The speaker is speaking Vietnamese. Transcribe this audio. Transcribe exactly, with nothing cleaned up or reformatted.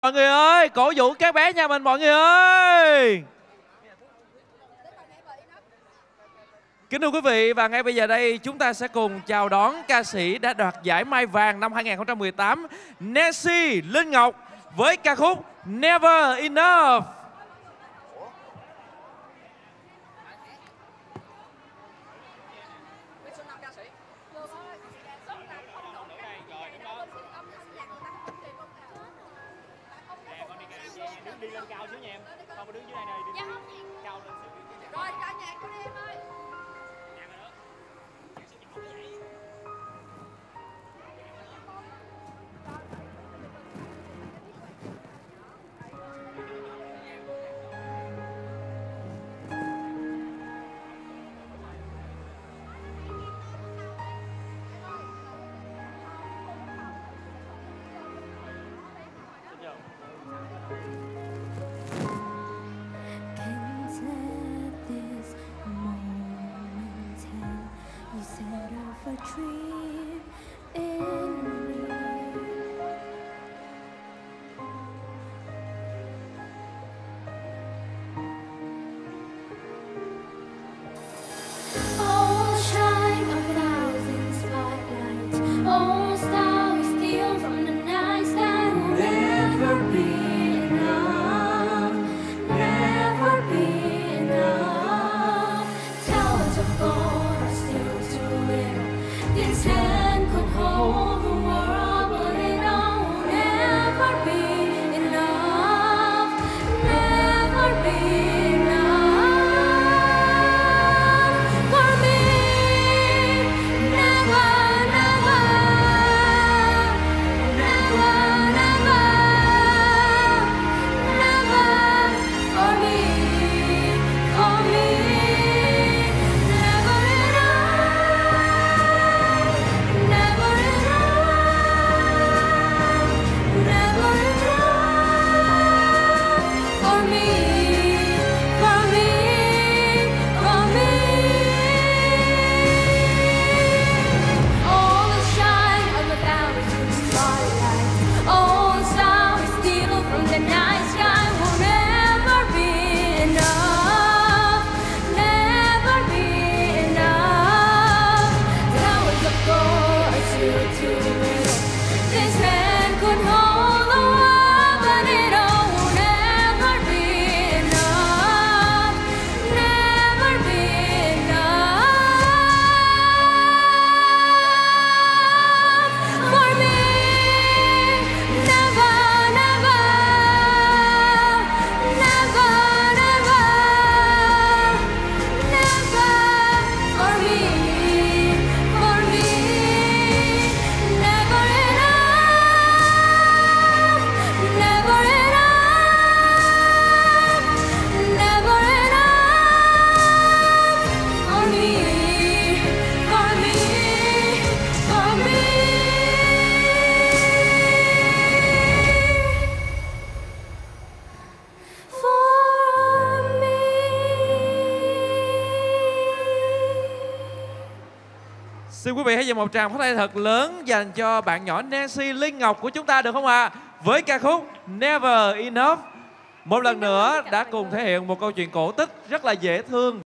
Mọi người ơi, cổ vũ các bé nhà mình mọi người ơi. Kính thưa quý vị, và ngay bây giờ đây chúng ta sẽ cùng chào đón ca sĩ đã đoạt giải Mai Vàng năm hai nghìn không trăm mười tám, Nancy Linh Ngọc với ca khúc Never Enough. Đi lên cao xíu nha em, không có đứng dưới đây này, đi cao lên xíu. Rồi, cho nhạc của em ơi. Nhạc rồi đó. Nhạc sẽ nhỏ vậy. A dream in me. Oh, shine a thousand spotlights. Oh, star we steal from the night sky. Will never be enough. Never be enough. Towers of gold are still too little. This hand could hold the world, but it will never be enough, never be enough for me, never, never, never, never, never for me, for me, never enough. Never enough, never enough for me, for me, for me. All the shine of a thousand spotlights, all the stars we steal from the night sky will never be enough, never be enough. Towers of gold are still too little. This hand could hold the world, but it all will never be enough, never be enough for me. Never, never, never, never, never for me, for me. Never enough, never enough, never enough for me, for me, for me. For me. Xin quý vị hãy dành một tràng pháo tay thật lớn dành cho bạn nhỏ Nancy Linh Ngọc của chúng ta được không ạ? À? Với ca khúc Never Enough. Một lần nữa đã cùng thể hiện một câu chuyện cổ tích rất là dễ thương.